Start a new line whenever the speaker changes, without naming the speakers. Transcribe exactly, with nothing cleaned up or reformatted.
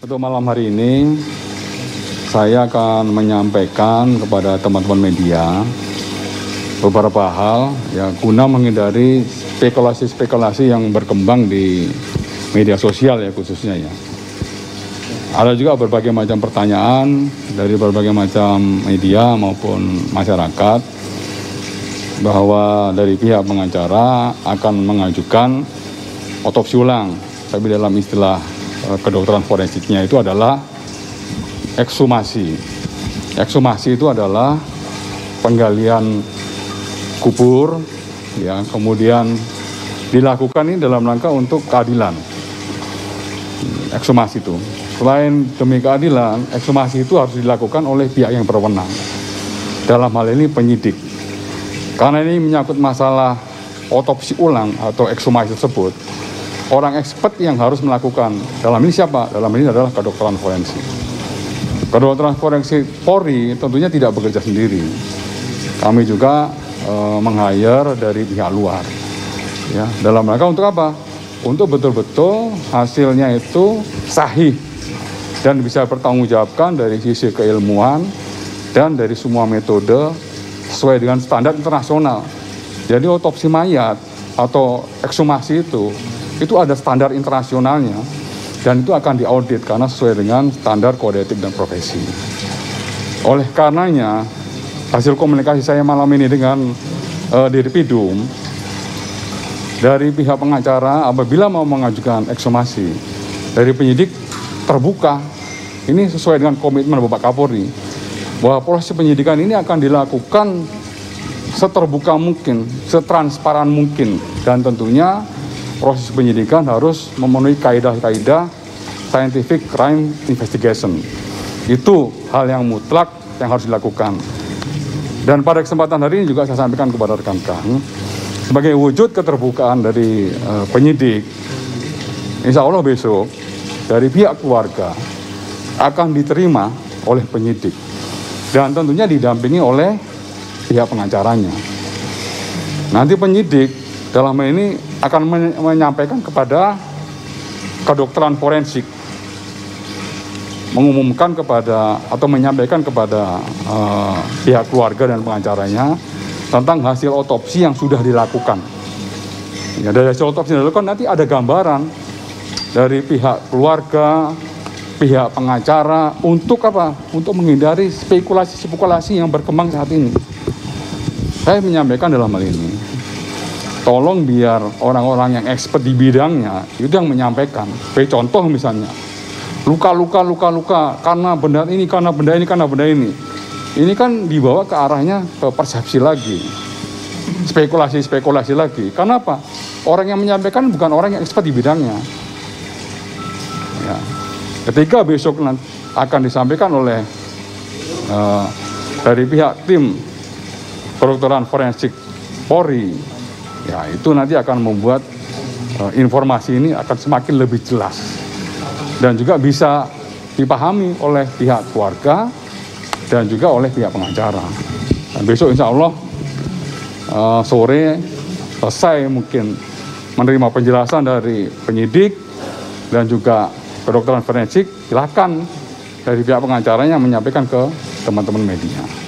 Untuk malam hari ini, saya akan menyampaikan kepada teman-teman media beberapa hal ya guna menghindari spekulasi-spekulasi yang berkembang di media sosial ya khususnya ya. Ada juga berbagai macam pertanyaan dari berbagai macam media maupun masyarakat bahwa dari pihak pengacara akan mengajukan otopsi ulang, tapi dalam istilah kedokteran forensiknya itu adalah ekshumasi. Ekshumasi itu adalah penggalian kubur, ya, kemudian dilakukan ini dalam rangka untuk keadilan. Ekshumasi itu. Selain demi keadilan, ekshumasi itu harus dilakukan oleh pihak yang berwenang. Dalam hal ini penyidik. Karena ini menyangkut masalah otopsi ulang atau ekshumasi tersebut, orang expert yang harus melakukan. Dalam ini siapa? Dalam ini adalah kedokteran forensik. Kedokteran forensik Polri tentunya tidak bekerja sendiri. Kami juga e, meng-hire dari pihak luar. Ya, dalam rangka untuk apa? Untuk betul-betul hasilnya itu sahih dan bisa bertanggungjawabkan dari sisi keilmuan dan dari semua metode sesuai dengan standar internasional. Jadi otopsi mayat atau ekshumasi itu itu ada standar internasionalnya dan itu akan diaudit karena sesuai dengan standar kode etik dan profesi. Oleh karenanya, hasil komunikasi saya malam ini dengan uh, Dirpidum dari pihak pengacara apabila mau mengajukan ekshumasi dari penyidik terbuka, ini sesuai dengan komitmen Bapak Kapolri bahwa proses penyidikan ini akan dilakukan seterbuka mungkin, setransparan mungkin, dan tentunya proses penyidikan harus memenuhi kaidah-kaidah scientific crime investigation. Itu hal yang mutlak yang harus dilakukan. Dan pada kesempatan hari ini juga saya sampaikan kepada rekan-rekan, sebagai wujud keterbukaan dari uh, penyidik, insya Allah besok dari pihak keluarga akan diterima oleh penyidik dan tentunya didampingi oleh pihak pengacaranya. Nanti penyidik dalam hal ini akan menyampaikan kepada kedokteran forensik, mengumumkan kepada atau menyampaikan kepada uh, pihak keluarga dan pengacaranya tentang hasil otopsi yang sudah dilakukan. Ya, dari hasil otopsi yang dilakukan nanti ada gambaran dari pihak keluarga, pihak pengacara untuk apa? Untuk menghindari spekulasi-spekulasi yang berkembang saat ini. Saya menyampaikan dalam hal ini, tolong biar orang-orang yang expert di bidangnya itu yang menyampaikan. Sebagai contoh misalnya, luka-luka, luka-luka karena benda ini, karena benda ini, karena benda ini. Ini kan dibawa ke arahnya ke persepsi lagi, spekulasi-spekulasi lagi. Karena apa? Orang yang menyampaikan bukan orang yang expert di bidangnya. Ya. Ketika besok akan disampaikan oleh uh, dari pihak tim kedokteran forensik Polri, ya itu nanti akan membuat uh, informasi ini akan semakin lebih jelas dan juga bisa dipahami oleh pihak keluarga dan juga oleh pihak pengacara. Dan besok insya Allah uh, sore selesai mungkin menerima penjelasan dari penyidik dan juga kedokteran forensik, silakan dari pihak pengacaranya menyampaikan ke teman-teman media.